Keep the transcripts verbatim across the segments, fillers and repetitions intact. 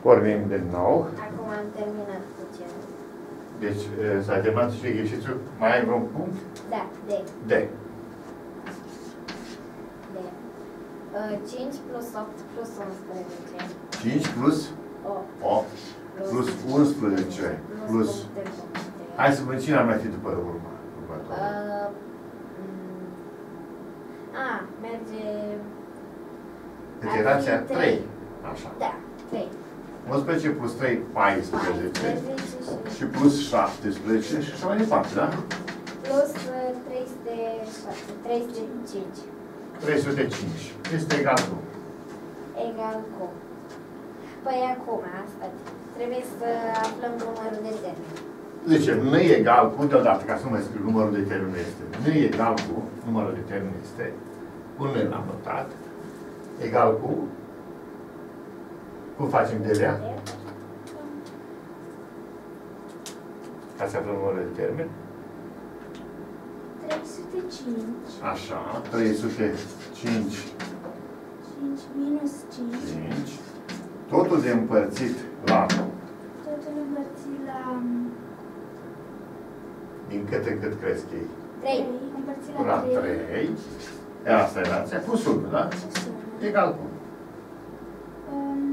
Pornim din nou. Acum am terminat cu ce. Deci s-a terminat și exercițiul. Mai ai vreun punct? Da, de. De. De. cinci plus opt plus unsprezece. cinci plus opt plus unsprezece plus... Hai să văd cine ar mai fi după urmă. Uh, a, merge... Iterația trei. Așa. Da, trei. unsprezece plus trei, paisprezece. Și plus șaptesprezece și așa mai departe, da? Plus trei sute șapte, trei sute cinci. trei sute cinci. Este egal cu? Egal cu. Păi acum, asta. Trebuie să aflăm numărul de termeni. Zice, nu e egal cu, deodată, ca să nu mai scriu, numărul de termen este. Nu e egal cu, numărul de termen este, până l-am notat, egal cu, cum facem de lea? Ca să aflăm numărul de termen. trei sute cinci. Așa, trei sute cinci. cinci minus cinci. cinci. Totul de împărțit la... Totul împărțit la... Din câte cât crezi ei? trei. Împărțit la, la trei. E asta e relația. Plus unu, da? Egal cu? Um,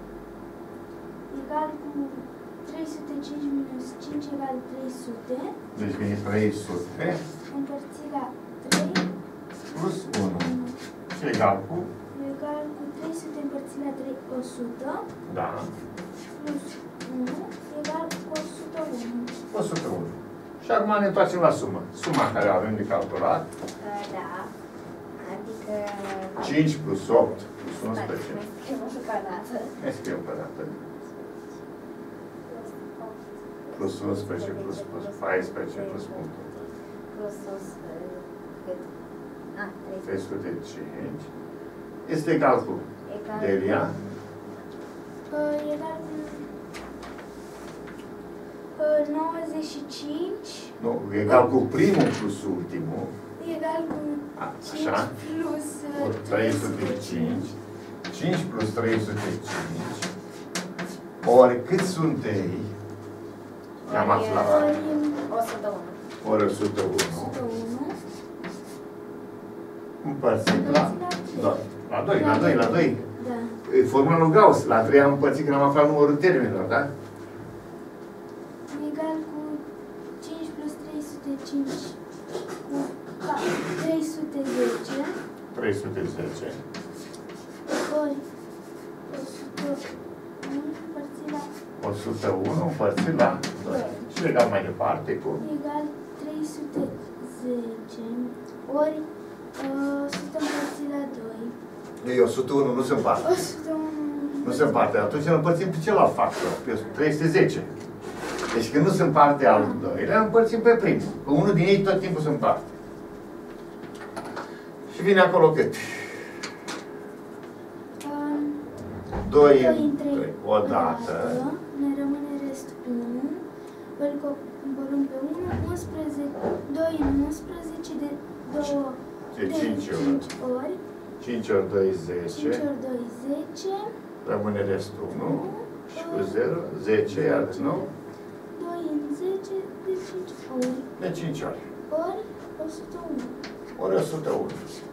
egal cu trei sute cinci minus cinci egal trei sute. Deci vine trei sute. Împărțit la trei. Plus unu. Și egal cu? Egal cu trei sute împărțit la trei, o sută. Da. Plus unu. Egal cu o sută unu. o sută unu. Și acum ne întoarcem la sumă. Suma care o avem de calculat. Da. Adică... cinci plus opt plus unsprezece. Mai scriem încă o dată. Mai scriem o dată. Plus unsprezece plus plus paisprezece plus punctul. Plus cât? A, trei sute cinci. Este egal cu? Delia? Egal cu... nouăzeci și cinci. Nu, egal cu primul plus ultimul. Egal cu Așa. plus trei sute cinci. cinci plus trei sute cinci. Ori cât sunt ei? Am aflat. o sută unu. Ori o sută unu. Împărțit la doi. La doi, la doi, la doi. Da. E formula lui Gauss. La trei am împărțit când am aflat numărul termenilor, da? Egal cu cinci plus trei sute cinci cu trei sute zece. trei sute zece. Ori o sută unu împărțit la o sută unu împărțit la doi. Și legat mai departe cu? Egal trei sute zece ori o sută împărțit la doi. Ei, o sută unu nu se împarte. o sută unu. Nu se împarte. Atunci îl împărțim pe celălalt factor, pe trei sute zece. Deci când nu se împarte al doilea, împărțim pe primul. Pe unul din ei tot timpul se împarte. Și vine acolo cât? doi în trei. Odată. Ne rămâne restul unu. Îl coborâm pe unu. unsprezece. doi în unsprezece de două. De cinci ori. cinci ori doi, zece. cinci ori doi, zece. Rămâne restul unu. Și cu zero, zece, iar din nou. doi în zece de cinci ori. De cinci ori. Ori o sută unu. Ori o sută unu.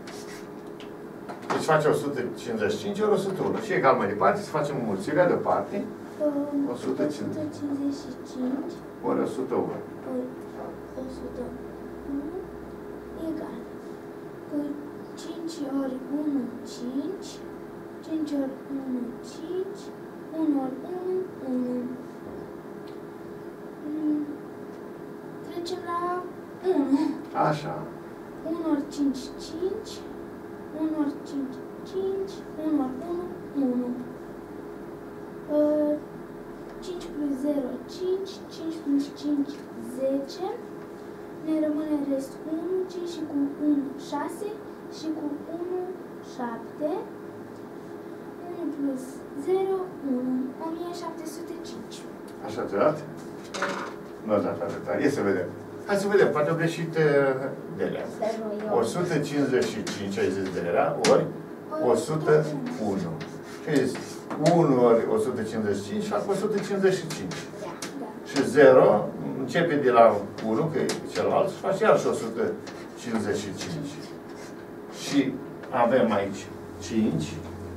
Deci face o sută cincizeci și cinci ori o sută unu. Și egal mai departe, să facem mulțirea deoparte. o sută cincizeci și cinci. Ori o sută unu. Ori o sută unu. Egal. Cu cinci ori unu, cinci. cinci ori unu, cinci. unu ori unu, unu. Trecem la unu. Așa. unu ori cinci, cinci. unu ori cinci, cinci. unu ori unu, unu. cinci plus zero, cinci. cinci plus cinci, zece. Ne rămâne rest unu, cinci și cu unu, șase. Și cu unu, șapte. unu plus zero, unu. o mie șapte sute cinci. Așa ți-a dat? Nu a dat atâta. Ia să vedem. Hai să vedem. Poate o greșit Delia. o sută cincizeci și cinci ai zis Delia, ori o sută unu. Ce ai zis? unu ori o sută cincizeci și cinci fac o sută cincizeci și cinci. Da. Și zero începe de la unu, că e celălalt, și face iarăși o sută cincizeci și cinci. Și avem aici cinci.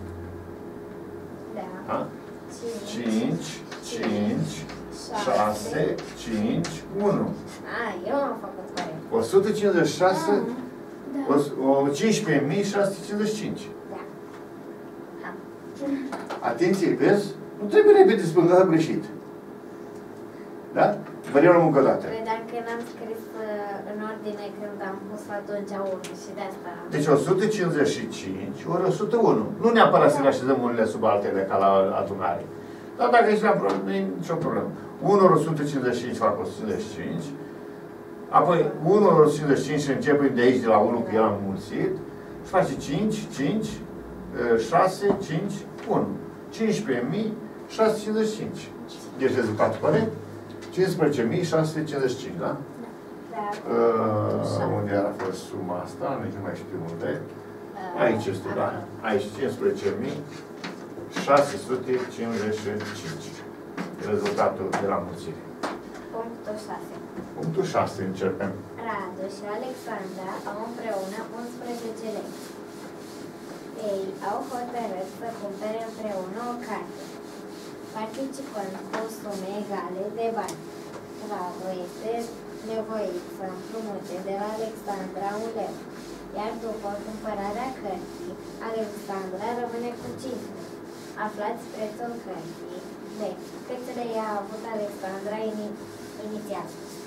Da. Da? cinci, cinci, șase, cinci, unu. A, eu am făcut corect. o sută cincizeci și șase, Da. o cincisprezece mii șase sute cincizeci și cinci. Da. Ha. Atenție, vezi? Nu trebuie repede să spun, dar am greșit. Da? Vă reluăm încă o dată. Credeam că n-am scris uh, în ordine când am pus atunci unu și de asta... Deci o sută cincizeci și cinci ori o sută unu. Nu neapărat să le așezăm unele sub altele ca la adunare. Dar dacă ești la problemă, nu e nicio problemă. unu ori o sută cincizeci și cinci fac o sută cincizeci și cinci. Apoi unu ori o sută cincizeci și cinci și începem de aici, de la unu, că el am mulțit. Și face cinci, cinci, șase, cinci, unu. cincisprezece mii șase sute cincizeci și cinci. Deci rezultatul corect? cincisprezece mii șase sute cincizeci și cinci, da? Da. Uh, unde era fost suma asta? Nici nu mai știu unde. Aici este, da? Aici cincisprezece mii șase sute cincizeci și cinci. Rezultatul de la mulțire. Punctul șase. Punctul șase începem. Radu și Alexandra au împreună unsprezece lei. Ei au hotărât să cumpere împreună o carte, participând cu sume egale de bani. Radu este nevoit să împrumute de la Alexandra un leu, iar după cumpărarea cărții, Alexandra rămâne cu cinci lei. Aflați prețul cărții. B. Câți lei a avut Alexandra inițial?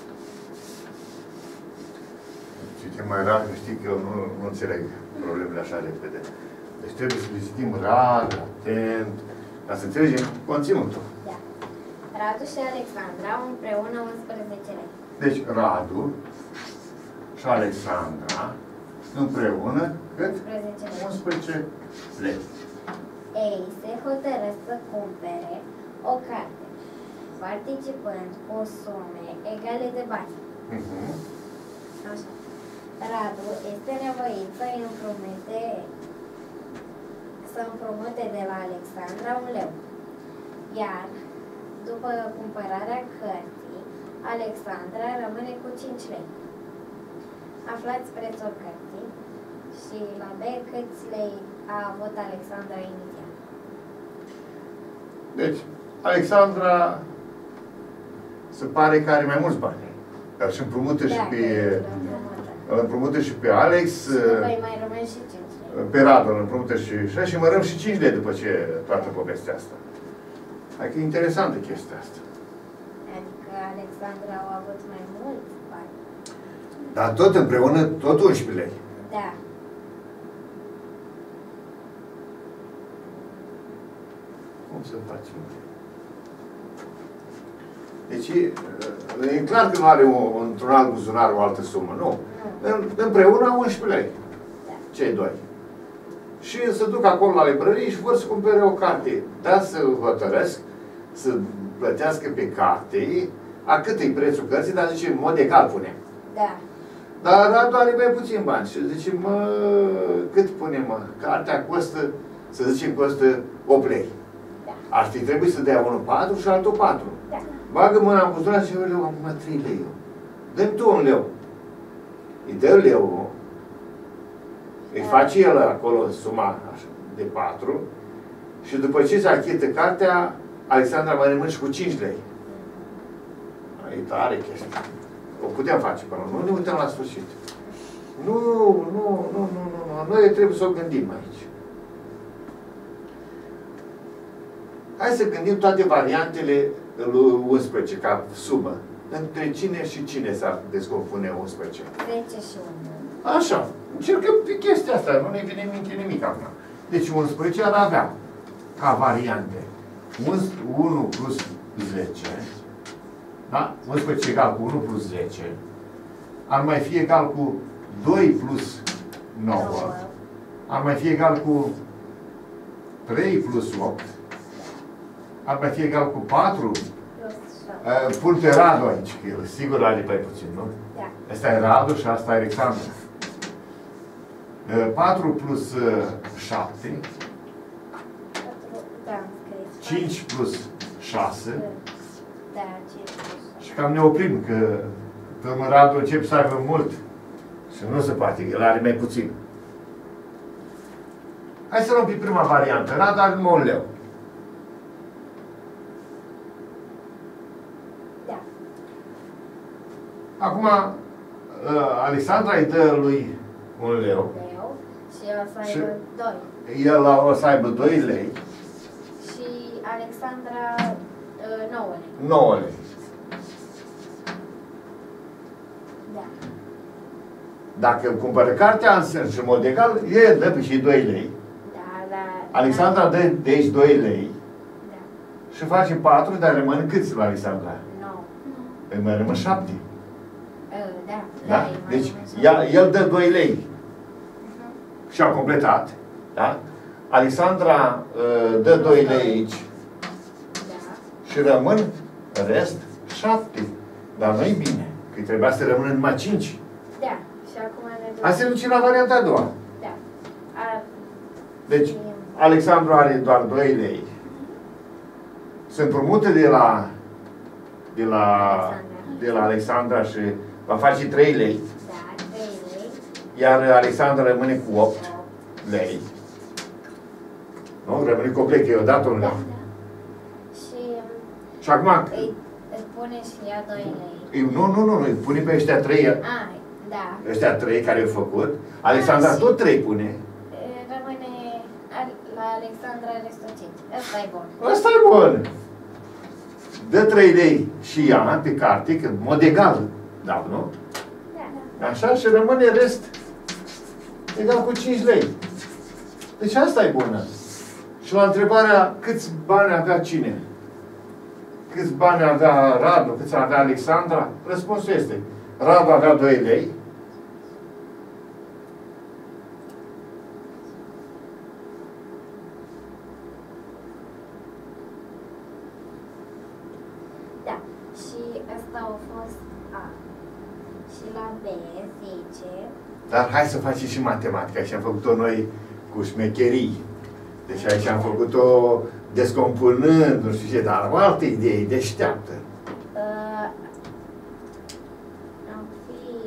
Citim mai rar, că știi că eu nu, nu înțeleg problemele așa repede. Deci trebuie să le citim rar, atent, ca să înțelegem conținutul. Da. Radu și Alexandra au împreună unsprezece lei. Deci Radu și Alexandra împreună cât? unsprezece lei. unsprezece lei. Ei se hotărăsc să cumpere o carte, participând cu sume egale de bani. Uh-huh. Așa. Radu este nevoit să împrumute, să împrumute de la Alexandra un leu. Iar, după cumpărarea cărții, Alexandra rămâne cu cinci lei. Aflați prețul cărții și la B câți lei a avut Alexandra inițial. Deci, Alexandra se pare că are mai mulți bani. Dar și împrumută și Da, pe... că îl împrumută. Îl împrumută și pe Alex, Și după îi mai rămân și cinci lei. pe Radu îl împrumută și și și mărăm și cinci lei după ce toată povestea asta. Adică e interesantă chestia asta. Adică Alexandra au avut mai mulți bani. Dar tot împreună, tot unsprezece lei. Da. Cum să facem? Deci, e clar că nu are o, într-un alt buzunar o altă sumă, nu. Nu. Împreună au unsprezece lei. Da. Cei doi. Și se duc acolo la librărie și vor să cumpere o carte. Dar să hotărăsc să plătească pe carte, a cât e prețul cărții, dar zice, în mod egal punem. Da. Dar Radu are mai puțin bani și zice, mă, cât punem, mă? Cartea costă, să zicem, costă opt lei. Da. Ar fi trebuit să dea unul patru și altul patru. Da. Bagă mâna în buzunar și eu leu, acum trei lei eu. Dă-mi tu un leu. Îi dă leu, îi face el acolo suma așa, de patru și după ce se achită cartea, Alexandra mai rămâne și cu cinci lei. E tare chestia. O putem face până nu ne uităm la sfârșit. Nu, nu, nu, nu, nu, nu. Noi trebuie să o gândim aici. Hai să gândim toate variantele lui unsprezece ca sumă. Între cine și cine s-ar descompune unsprezece? zece și unu. Așa. Încercăm pe chestia asta. Nu ne vine în minte nimic acum. Deci unsprezece ar avea ca variante unu plus zece. Da? unsprezece egal cu unu plus zece. Ar mai fi egal cu doi plus nouă. Ar mai fi egal cu trei plus opt. Ar mai fi egal cu patru. Uh, pun pe Radu aici, că el sigur are mai puțin, nu? Da. Asta e Radu și asta e Alexandra. Uh, patru plus uh, șapte. Da, am cinci plus șase. Da, cinci plus șase. Și cam ne oprim, că pe urmă Radu începe să aibă mult. Și nu se poate, el are mai puțin. Hai să luăm pe prima variantă. Radu are numai un leu. Da. Acum, Alexandra îi dă lui un leu. Leu. Și el o să Și- aibă doi. El o să aibă doi lei, Și Alexandra uh, nouă lei. nouă lei. Da. Dacă cumpără cartea în sens și în mod egal, el dă pe și doi lei. Da, da. Alexandra dă de aici doi lei Da. și face patru, dar rămân câți la Alexandra? nouă. Îi mai rămân șapte. Uh, Da. Da? îi mai Deci, rămân ea, el dă doi lei Mhm. și a completat. Da? Alexandra uh, dă doi lei aici Da. și rămân rest șapte. Dar nu-i bine, că trebuia să rămână numai cinci. Da. Și acum ne ducem. Hai să ducem la varianta a doua. Da. A, Deci, Alexandru are doar doi lei. Se împrumută de la de la, de la Alexandra și va face trei lei. da, trei lei. Iar Alexandra rămâne cu opt opt. lei. Nu? Rămâne complet, că eu dat un Da. leu. Și Și acum, îi, îi pune și ea doi lei. eu, nu, nu, nu, nu, îi pune pe ăștia trei, A, da. ăștia trei care au făcut. Alexandra Ah, și- tot trei pune. Rămâne al- la Alexandra restul cinci. Ăsta e bun. Ăsta e bun. Dă trei lei și ea pe carte, că în mod egal, da, nu? Da, da. Așa și rămâne rest egal cu cinci lei. Deci asta e bună. Și la întrebarea câți bani avea cine? Câți bani avea Radu, câți avea Alexandra? Răspunsul este Radu avea doi lei. Da. Și ăsta a fost A. Și la B zice... Dar hai să facem și matematica. Aici am făcut-o noi cu șmecherii. Deci aici am făcut-o descompunând, nu știu ce, dar o altă idee deșteaptă. Uh, am fi...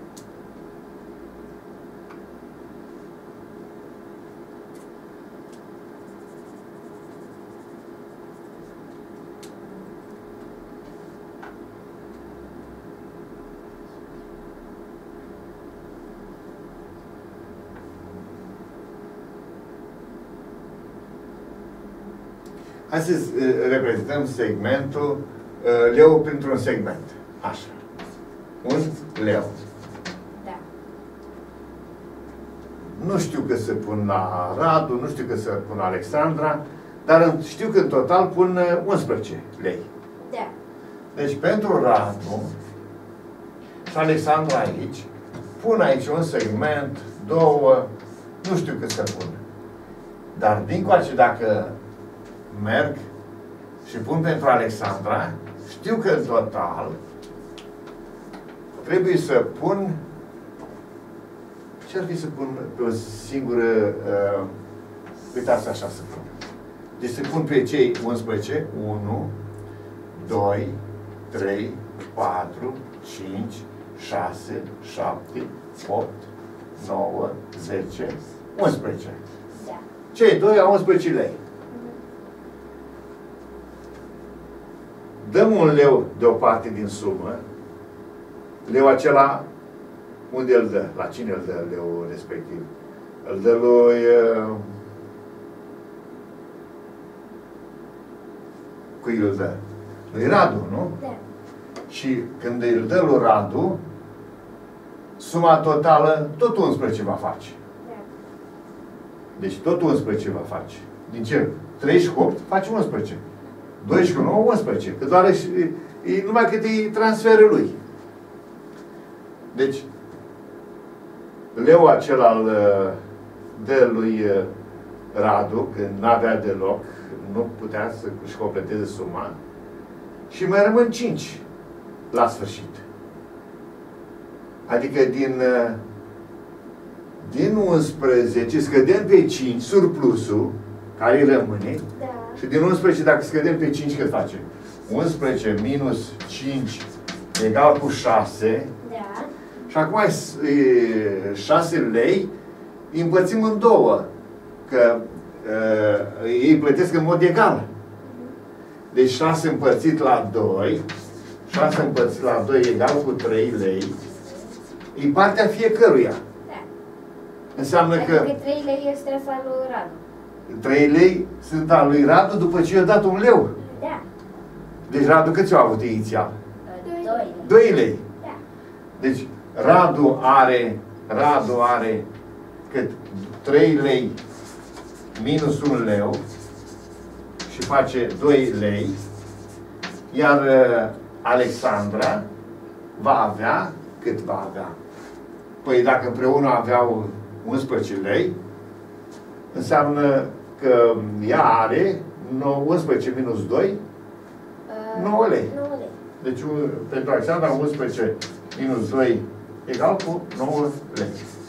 Hai să uh, reprezentăm segmentul uh, leu printr-un segment. Așa. Un leu. Da. Nu știu că se pun la Radu, nu știu că se pun la Alexandra, dar în- știu că în total pun uh, unsprezece lei. Da. Deci pentru Radu și Alexandra aici, pun aici un segment, două, nu știu cât să pun. Dar dincoace dacă merg și pun pentru Alexandra, știu că în total trebuie să pun, ce ar fi să pun pe o singură, uh, uitați așa să pun. Deci să pun pe cei unsprezece, unu, doi, trei, patru, cinci, șase, șapte, opt, nouă, zece, unsprezece. Da. Cei doi au unsprezece lei. Dăm un leu de o parte din sumă. Leu acela, unde îl dă? La cine îl dă leu respectiv? Îl dă lui... Uh, cui îl dă? Lui Radu, nu? Da. Și când îl dă lui Radu, suma totală tot unsprezece va face. Da. Deci tot unsprezece va face. Din ce? treizeci și opt face unsprezece. doisprezece cu nouă, unsprezece. Că doar e, e numai cât e transferul lui. Deci, leu acela îl dă lui Radu, când n-avea deloc, nu putea să-și completeze suma, și mai rămân cinci la sfârșit. Adică din, din unsprezece scădem pe cinci surplusul care rămâne Da. Și din unsprezece, dacă scădem pe cinci, cât face? unsprezece minus cinci egal cu șase. Da. Și acum e șase lei, îi împărțim în două. Că uh, ei plătesc în mod egal. Deci șase împărțit la doi, șase împărțit la doi egal cu trei lei, e partea fiecăruia. Da. Înseamnă că Adică trei lei este asta lui Radu. trei lei sunt al lui Radu după ce i-a dat un leu. Da. Deci Radu cât ți-a avut inițial? Doi lei. doi lei. Da. Deci Radu are, Radu are cât? trei lei minus un leu și face doi lei, iar uh, Alexandra va avea, cât va avea? Păi dacă împreună aveau unsprezece lei, înseamnă că ea are unsprezece minus doi, nouă lei. nouă lei. Deci pentru Alexandra unsprezece minus doi egal cu nouă lei.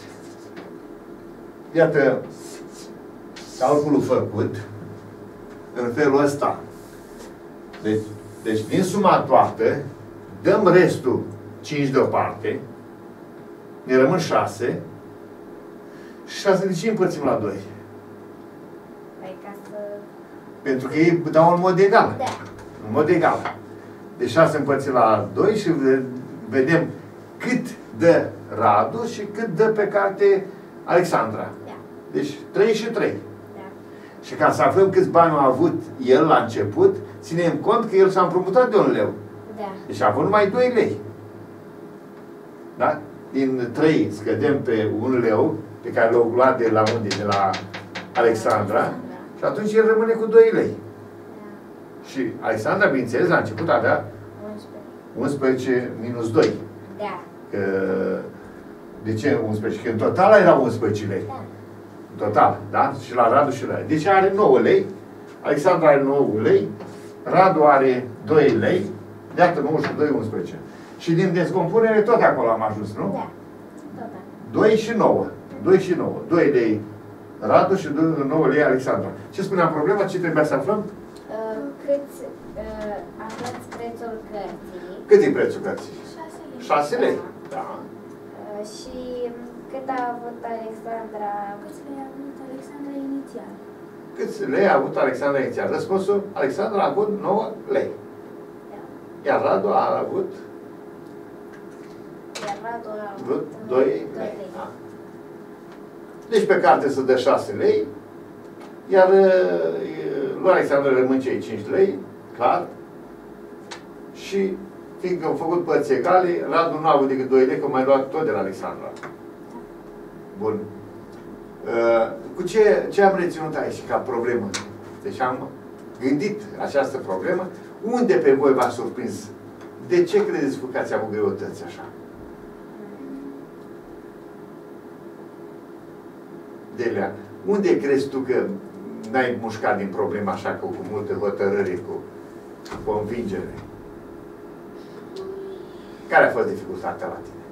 Iată calculul făcut în felul ăsta. Deci, deci din suma toată dăm restul cinci deoparte, ne rămân șase și șase de ce împărțim la doi? Păi ca să... Pentru că ei dau în mod egal. Da. În mod egal. Deci șase împărțit la doi și vedem cât dă Radu și cât dă pe carte Alexandra. Da. Deci trei și trei. Da. Și ca să aflăm câți bani a avut el la început, ținem cont că el s-a împrumutat de un leu. Da. Deci a avut numai doi lei. Da? Din trei scădem pe un leu pe care l-au luat de la unde? De la Alexandra. Și atunci el rămâne cu doi lei. Și Alexandra, bineînțeles, la început avea unsprezece minus doi. Da. Că, de ce unsprezece? Că în total era unsprezece lei. Da. În total, da? Și la Radu și la... Deci are nouă lei. Alexandra are nouă lei. Radu are doi lei. Iată, nouă și doi, unsprezece. Și din descompunere tot acolo am ajuns, nu? Da. Tot doi și nouă. doi și nouă. doi lei Radu și nouă lei Alexandra. Ce spuneam problema? Ce trebuia să aflăm? Uh, cât uh, aflați prețul cărții? Cât e prețul cărții? șase lei. șase lei. Da. Uh, și cât a avut Alexandra? Câți lei a avut Alexandra inițial? Câți lei a avut Alexandra inițial? Răspunsul, Alexandra a avut nouă lei. Da. Iar Radu a avut Iar Radu a vrut avut doi lei. Da. Deci pe carte se dă șase lei, iar uh, lui Alexandra rămân cei cinci lei, clar. Și fiindcă au făcut părți egale, Radu nu a avut decât doi lei, că mai luat tot de la Alexandra. Bun. Uh, cu ce, ce am reținut aici ca problemă? Deci am gândit această problemă. Unde pe voi v-a surprins? De ce credeți că ați avut greutăți așa? Delea, unde crezi tu că n-ai mușcat din problema așa cu, cu multă hotărâre, cu convingere? Care a fost dificultatea la tine?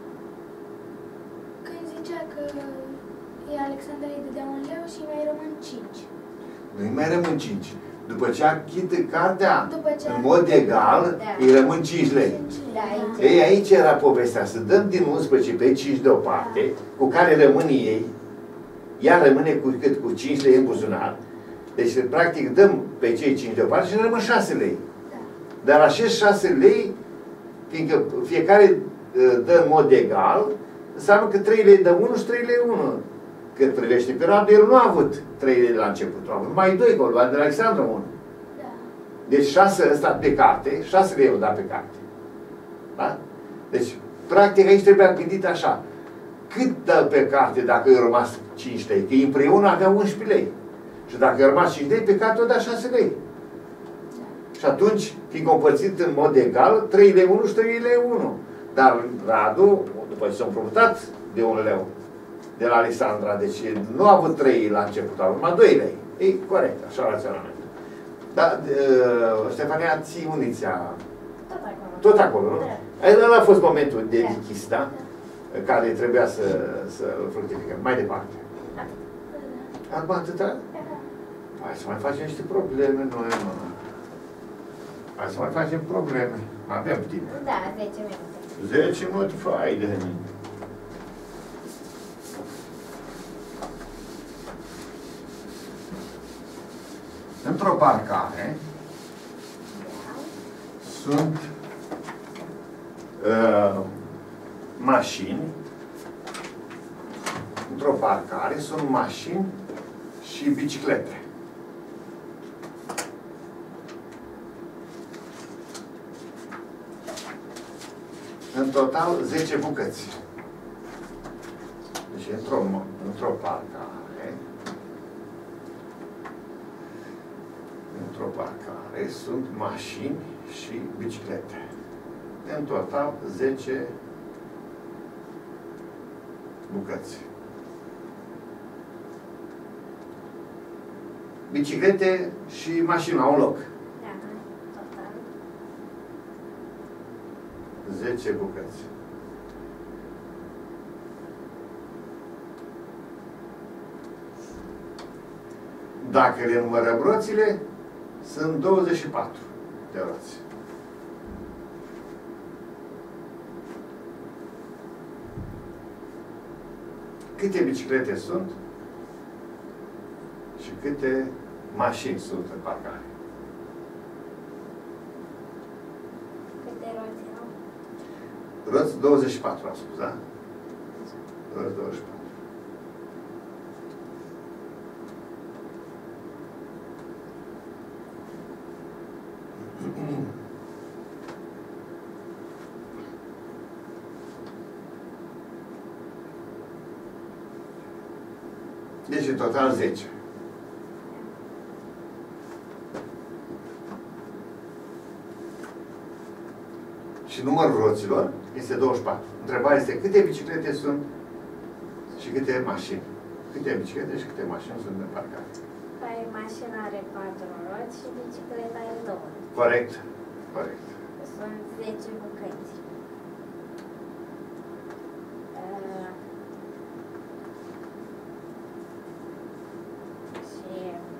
Când zicea că e Alexandra îi dădea un leu și mai rămân cinci. Nu-i mai rămân cinci. După ce achită cartea După ce în mod egal, Da. îi rămân cinci lei. Da, aici. Ei, aici era povestea, să dăm din unsprezece pe cinci deoparte, cu care rămân ei, ea rămâne cu cât? Cu cinci lei în buzunar. Deci, practic, dăm pe cei cinci deoparte și ne rămân șase lei. Da. Dar acești șase lei, fiindcă fiecare dă în mod egal, înseamnă că trei lei dă unul și trei lei unu. Cât privește pe Radu, el nu a avut trei lei la început, a avut numai doi, că o lua de la Alexandra unu. Da. Deci șase ăsta pe carte, șase lei o da pe carte. Da? Deci, practic, aici trebuia gândit așa. Cât dă pe carte dacă i-au rămas cinci lei? Că împreună avea unsprezece lei. Și dacă i-au rămas cinci lei, pe carte o da șase lei. Și atunci, fiindcă împărțit în mod egal, trei lei unu și trei lei unu. Dar Radu, după ce s-a împrumutat de un leu de la Alexandra, deci nu a avut trei la început, a avut numai doi lei. E corect, așa raționamentul. Dar, uh, Ștefania, ții unde ți-a... Tot acolo. Tot acolo, nu? Da. Ăla a fost momentul de Da. dichis, da? Care trebuia să, să fructificăm. Mai departe. Acum atâta? Hai să mai facem niște probleme noi, mă. Hai să mai facem probleme. Avem timp. Da, zece minute. zece minute, fai de mine. Într-o parcare sunt uh, mașini. Într-o parcare sunt mașini și biciclete. În total zece bucăți. Deci într-o într-o parcare într-o parcare sunt mașini și biciclete. În total zece bucăți. Biciclete și mașini au un loc. Da, total. zece bucăți. Dacă le numărăm roțile, sunt douăzeci și patru de roți. Câte biciclete sunt și câte mașini sunt în parcare? Câte roți au? Roți douăzeci și patru, am spus, da? Roți douăzeci și patru. Deci în total zece. Și numărul roților este douăzeci și patru. Întrebarea este câte biciclete sunt și câte mașini. Câte biciclete și câte mașini sunt în parcare. Păi mașina are patru roți și bicicleta are două. Corect. Corect. Sunt zece bucăți. Uh, și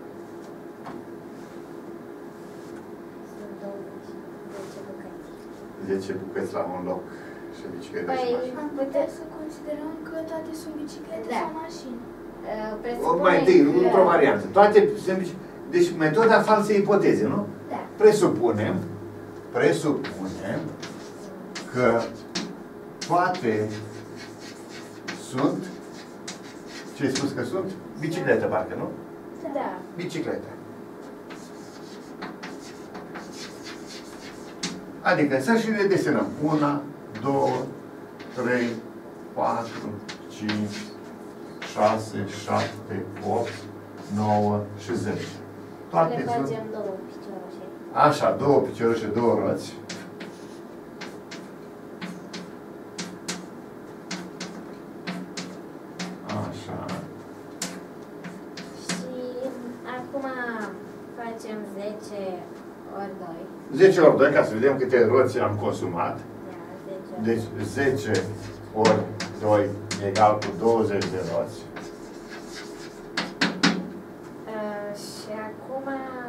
sunt douăzeci, zece bucăți. zece bucăți la un loc și biciclete și Păi, mașini. Am putea să considerăm că toate sunt biciclete Da. sau mașini. Uh, O, presupune mai întâi, că- într-o variantă. Toate sunt bici- Deci metoda falsei ipoteze, nu? Da. Presupunem, presupunem că toate sunt, ce ai spus că sunt? Biciclete, parcă, nu? Da. Biciclete. Adică să și le desenăm. Una, două, trei, patru, cinci, șase, șapte, opt, nouă și zece. Toate Le sunt... facem două piciorușe. Așa, două piciorușe, două roți. Așa. Și acum facem zece ori doi. zece ori doi, ca să vedem câte roți am consumat. Da, zece ori Deci zece ori doi egal cu douăzeci de roți. Uh, și acum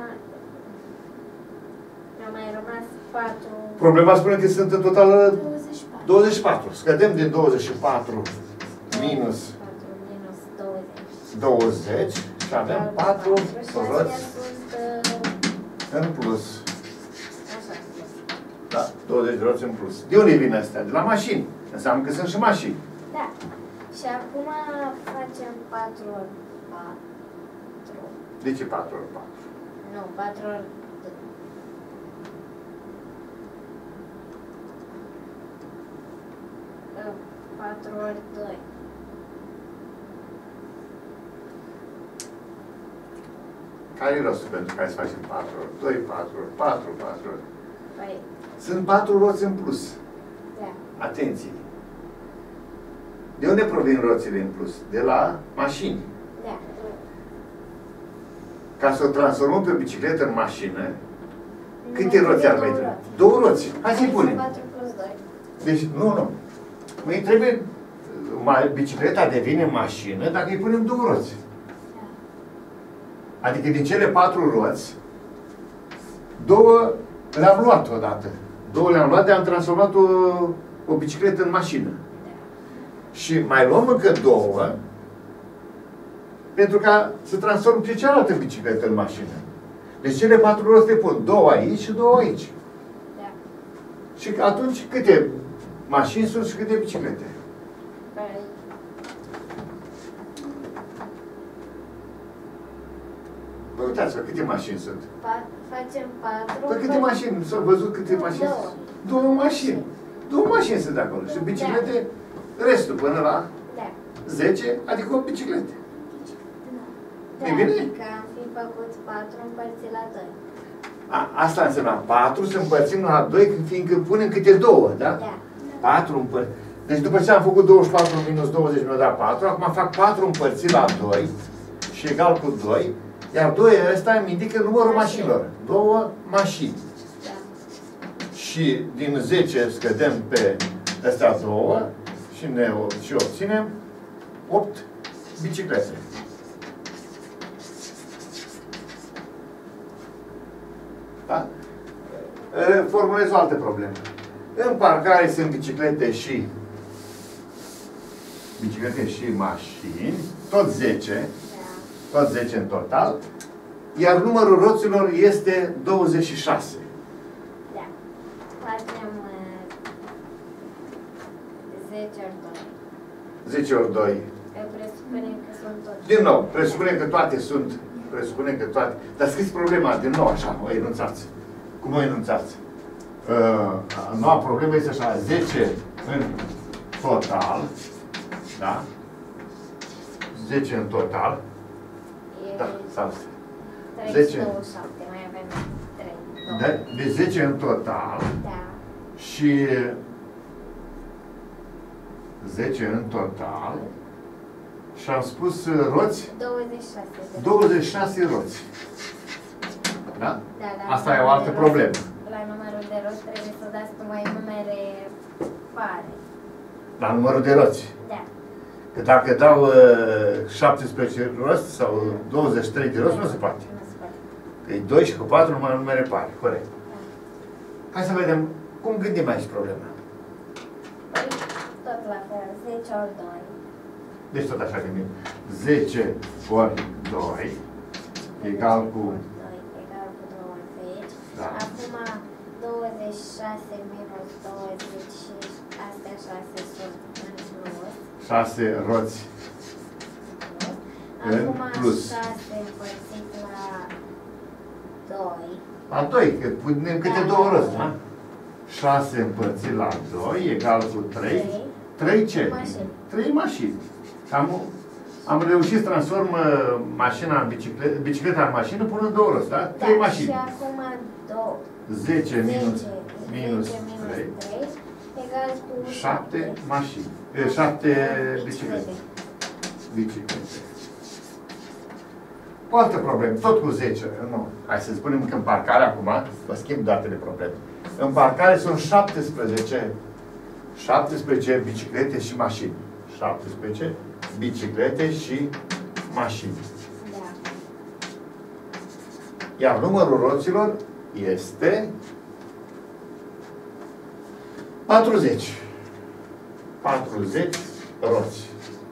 mi-au mai rămas patru. Problema spune că sunt în total douăzeci și patru. douăzeci și patru. Scădem din douăzeci și patru minus patru minus douăzeci. douăzeci și avem patru roți sunt uh, în plus. așa. Da, douăzeci de roți în plus. De unde vin astea? De la mașini. Înseamnă că sunt și mașini. Da. Și acum facem patru ori patru. De ce patru ori patru? Nu, patru ori doi. Uh, patru ori doi. Care e rostul pentru care să facem patru ori? doi, patru ori, patru, patru ori. Păi, Sunt patru roți în plus. da. Atenție! De unde provin roțile în plus? De la mașini. Da. Ca să o transformăm pe bicicletă în mașină, câte Mai roți ar trebuie mai două trebui? Două roți. Hai să-i punem. patru plus doi. Deci, nu, nu. Mai trebuie, ma, bicicleta devine mașină dacă îi punem două roți. Adică din cele patru roți, două le-am luat odată. Două le-am luat, de-am transformat o, o bicicletă în mașină. Și mai luăm încă două, pentru ca să transform pe cealaltă bicicletă în mașină. Deci cele patru roți le pun două aici și două aici. Da. Și atunci câte mașini sunt și câte biciclete? Păi, Păi uitați-vă, câte mașini sunt? pa- facem patru. Păi câte mașini? S-au văzut câte mașini? Două. Două mașini. Două mașini sunt de acolo. Și biciclete, restul până la Da. zece, adică o biciclete. Da, E bine? adică am fi făcut patru împărțit la doi. A, asta înseamnă patru să împărțim la doi, fiindcă punem câte două, da? Da. patru împărțit. Deci după ce am făcut douăzeci și patru minus douăzeci mi-a dat patru, acum fac patru împărțit la doi și egal cu doi, iar doi ăsta îmi indică numărul Mașini. mașinilor. Două mașini. Da. Și din zece scădem pe astea două și, ne, și obținem opt biciclete. Da? Formulez o altă problemă. În parcare sunt biciclete și biciclete și mașini, tot zece, Da. tot zece în total, iar numărul roților este douăzeci și șase. Da. Facem uh, zece ori doi. zece ori doi. Eu presupunem că sunt toți. Din nou, presupunem că toate sunt, presupunem că toate, dar scriți problema din nou așa, o enunțați. Cum o enunțați? Uh, noua problemă este așa, zece în total, da? zece în total, E da, sau treizeci și zece. două, șapte, mai avem trei. două. de, de zece în total Da. și zece în total și am spus uh, roți, douăzeci și șase. de douăzeci și șase roți. Da? Da, la Asta e o numărul altă de roți- problemă. La numărul de roți trebuie să dați numai numere pare. La numărul de roți. Da. Că dacă dau uh, șaptesprezece roți sau douăzeci și trei de roți, nu se poate. Nu se poate. Că e doi și cu patru numai numere pare. Corect. Da. Hai să vedem cum gândim aici problema. Păi, tot la fel, zece ori doi. Deci tot așa gândim. zece ori doi egal cu... doi egal cu douăzeci. Da. Acum douăzeci și șase minus douăzeci și astea șase sunt în plus. șase roți În Acum plus. șase împărțit la doi. la doi, că punem câte Da. două roți, da? șase împărțit la doi egal cu trei. trei ce? Mașini. trei mașini. Am, am reușit să transform uh, mașina în bicicletă, bicicleta în mașină punând două roți, da? Da, trei mașini. și acum două. zece minus, minus zece minus trei. trei egal cu șapte mașini. E, șapte biciclete. Biciclete. O altă problemă, tot cu zece. Nu. Hai să spunem că în parcare acum, vă schimb datele probleme. În parcare sunt șaptesprezece, șaptesprezece biciclete și mașini. șaptesprezece biciclete și mașini. Da. Iar numărul roților este patruzeci. patruzeci roți.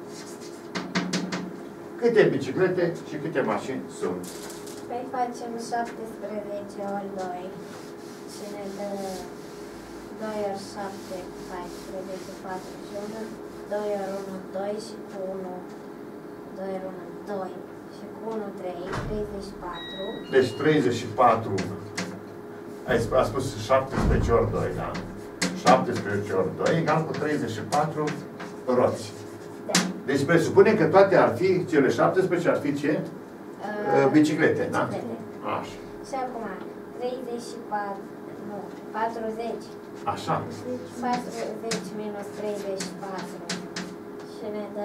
Câte biciclete și câte mașini sunt? Păi facem șaptesprezece ori doi și ne dă doi ori șapte, paisprezece, patru și unu, doi ori unu, doi și cu unu, doi ori unu, doi și cu unu, trei, treizeci și patru. Deci treizeci și patru. Ai spus, a spus șaptesprezece ori doi, da? șaptesprezece ori doi egal cu treizeci și patru roți. Da. Deci presupune că toate ar fi, cele șaptesprezece ar fi ce? Uh, Biciclete, da? biciclete. Așa. Și acum, treizeci și patru, nu, patruzeci. Așa. patruzeci minus treizeci și patru și ne dă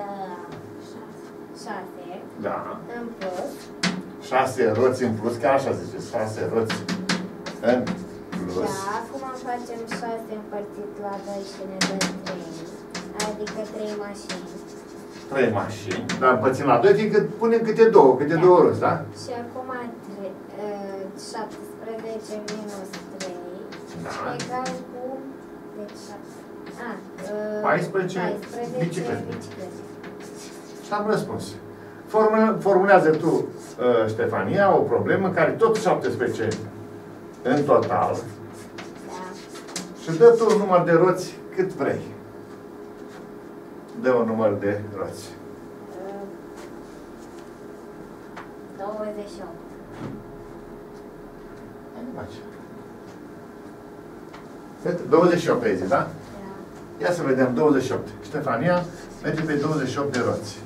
șase. Da. În plus, șase roți în plus, chiar așa zice, șase roți în plus. da, acum facem șase împărțit la doi și ne dă trei, adică trei mașini. trei mașini, dar împărțim la doi, fiindcă punem câte două, câte Da. două roți, da? Și acum tre- uh, șaptesprezece minus trei Da. egal cu... Deci, șapte- a, uh, paisprezece paisprezece biciclete. biciclete. Și am răspuns. Formule, formulează tu, uh, Ștefania, o problemă care tot șaptesprezece în total Da. și dă tu un număr de roți cât vrei. Dă un număr de roți. Uh, douăzeci și opt. douăzeci și opt ai zis, da? Da. Ia să vedem, douăzeci și opt. Ștefania merge pe douăzeci și opt de roți.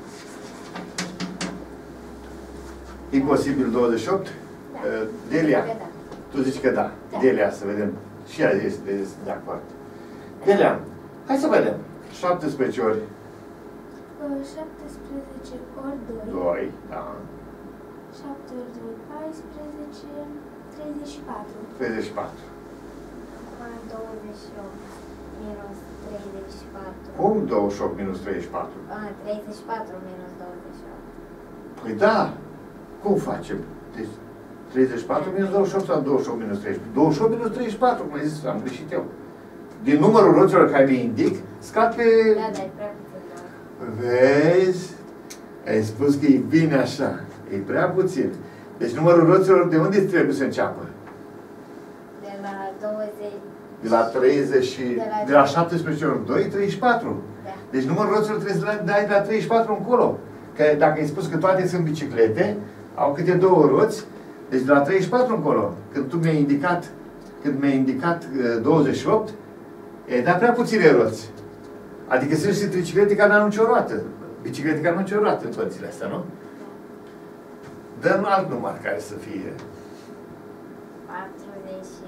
E posibil douăzeci și opt? Da. Uh, Delia, Da. tu zici că da. Da. Delia, să vedem. Și ea este de acord. Delia, hai să vedem. șaptesprezece ori șaptesprezece ori doi. doi, da. șapte ori doi, paisprezece, treizeci și patru. treizeci și patru. Acum douăzeci și opt minus treizeci și patru. Cum douăzeci și opt minus treizeci și patru? A, treizeci și patru minus douăzeci și opt. Păi da. Cum facem? Deci treizeci și patru minus douăzeci și opt sau douăzeci și opt minus treizeci și patru? douăzeci și opt minus treizeci și patru, cum ai zis, am greșit eu. Din numărul roților care mi indic, scad pe... Da, dar e prea puțin. Da. Vezi? Ai spus că e bine așa. E prea puțin. Deci numărul roților de unde trebuie să înceapă? De la douăzeci. De la treizeci și... De la- De la șaptesprezece ori doi, treizeci și patru. Da. Deci numărul roților trebuie să le dai de la treizeci și patru încolo. Că dacă ai spus că toate sunt biciclete, au câte două roți, deci de la treizeci și patru încolo. Când tu mi-ai indicat, când mi-ai indicat uh, douăzeci și opt, e dat prea puține roți. Adică sunt și triciclete care n-au nicio roată. Biciclete care n-au nicio roată în părțile astea, nu? Dă un alt număr care să fie. patruzeci și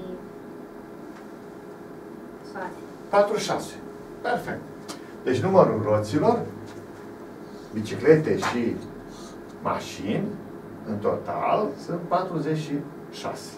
șase. patruzeci și șase. Perfect. Deci numărul roților, biciclete și mașini, în total, sunt patruzeci și șase.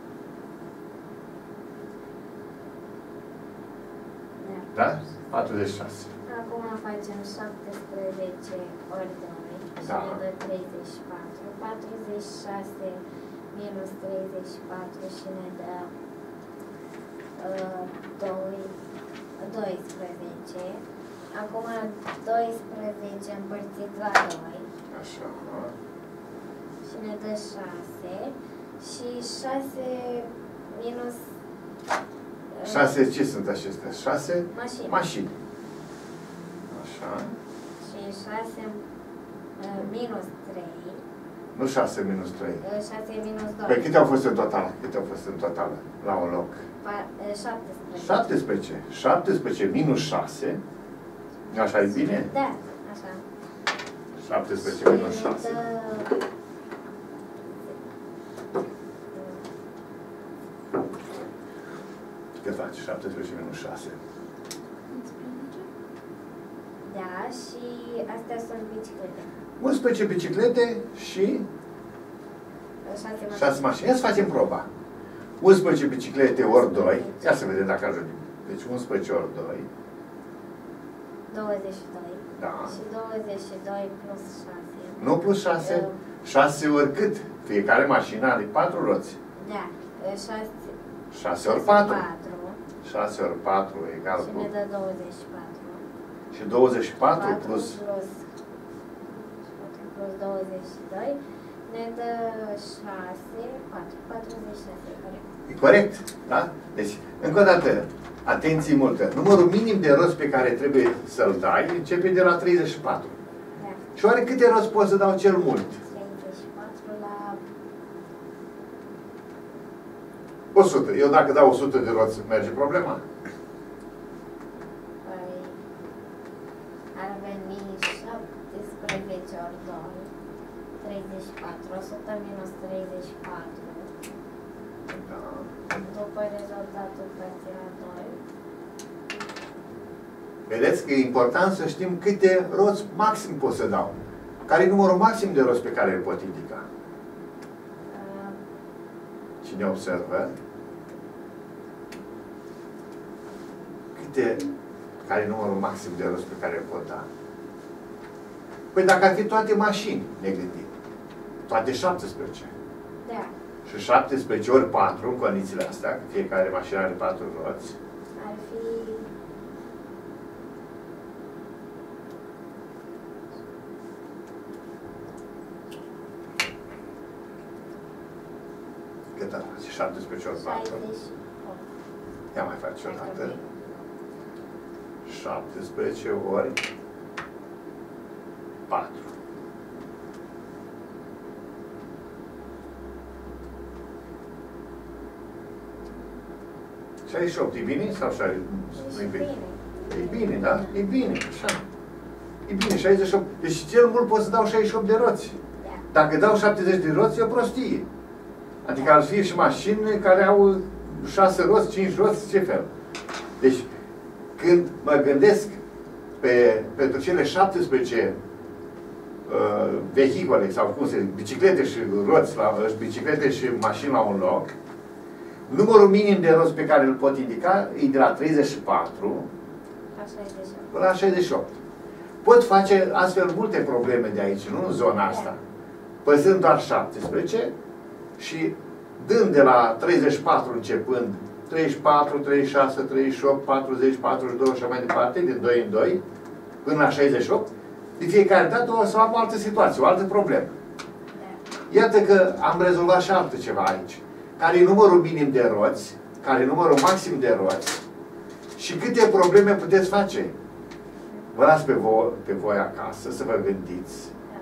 Da. Da? patruzeci și șase. Acum facem șaptesprezece ori doi și Da. ne dă treizeci și patru. patruzeci și șase minus treizeci și patru și ne dă uh, doi, doisprezece. Acum doisprezece împărțit la doi Așa. și ne dă șase. Și șase minus uh, șase, ce sunt acestea? șase mașini. mașini. Așa. Și șase uh, minus trei. Nu șase minus trei. uh, șase minus doi. Păi câte au fost în total? Câte au fost în total? La un loc. Pa- uh, șaptesprezece. șaptesprezece. șaptesprezece minus șase. Așa e bine? Da, așa. șaptesprezece Și minus ne șase. dă- Cât faci? șaptesprezece minus șase. unsprezece. Da, și astea sunt biciclete. unsprezece biciclete și șase mașini. șase mașini. Ia să facem proba. unsprezece biciclete ori doi. Ia să vedem dacă ajungem. Deci unsprezece ori doi. douăzeci și doi. Da. Și douăzeci și doi plus șase. Nu plus șase. Uh, șase ori cât? Fiecare mașină are patru roți. Da, uh, șase. șase ori patru. patru. șase ori patru egal Și cu... ne dă douăzeci și patru. Și douăzeci și patru patru plus... plus, patru plus douăzeci și doi ne dă șase, patru, patruzeci și șase, corect. E corect? Da? Deci, încă o dată, atenție multă. Numărul minim de roți pe care trebuie să-l dai începe de la treizeci și patru. Da. Și oare câte roți poți să dau cel mult? treizeci și patru la o sută. Eu dacă dau o sută de roți, merge problema? păi, ar veni șaptesprezece ori doi, treizeci și patru, o sută minus treizeci și patru. Da. După rezultatul părții la doi. Vedeți că e important să știm câte roți maxim pot să dau. Care e numărul maxim de roți pe care îl pot indica? Uh, Cine observă? Câte... Care e numărul maxim de roți pe care îl pot da? Păi dacă ar fi toate mașini, ne gândim. Toate șaptesprezece. Da. Și șaptesprezece ori patru, în condițiile astea, că fiecare mașină are patru roți. Ar fi... Cât ar face? șaptesprezece ori patru. șaizeci și opt. Ia mai face o dată. șaptesprezece ori patru. șaizeci și opt, e bine sau șaizeci? Nu e bine. E bine, da? E bine, așa. E bine, șaizeci și opt. Deci cel mult pot să dau șaizeci și opt de roți. Dacă dau șaptezeci de roți, e o prostie. Adică ar fi și mașini care au șase roți, cinci roți, ce fel. Deci, când mă gândesc pe, pentru cele șaptesprezece uh, vehicole, sau cum se zice, biciclete și roți, la, biciclete și mașini la un loc, numărul minim de roți pe care îl pot indica e de la treizeci și patru la șaizeci și opt. Pot face astfel multe probleme de aici, nu în zona asta. Păzând doar șaptesprezece și dând de la treizeci și patru începând, treizeci și patru, treizeci și șase, treizeci și opt, patruzeci, patruzeci și doi și așa mai departe, din doi în doi, până la șaizeci și opt, de fiecare dată o să am o altă situație, o altă problemă. Iată că am rezolvat și altă ceva aici. Care e numărul minim de roți, care e numărul maxim de roți și câte probleme puteți face. Vă las pe voi, pe voi acasă să vă gândiți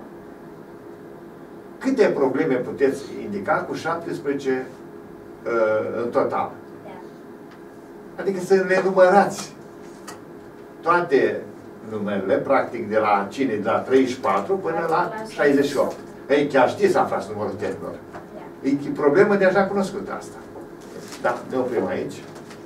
câte probleme puteți indica cu șaptesprezece uh, în total. Adică să le numărați toate numerele, practic de la cine? De la treizeci și patru până la șaizeci și opt. Ei, chiar știți să aflați numărul termenilor. E problemă deja cunoscută asta. Da, ne oprim aici.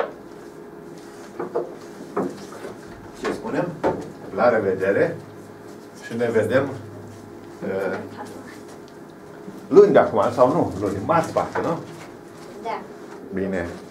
Ce spunem? La revedere și ne vedem uh, luni de acum, sau nu? Luni, marți, parcă, nu? Da. Bine.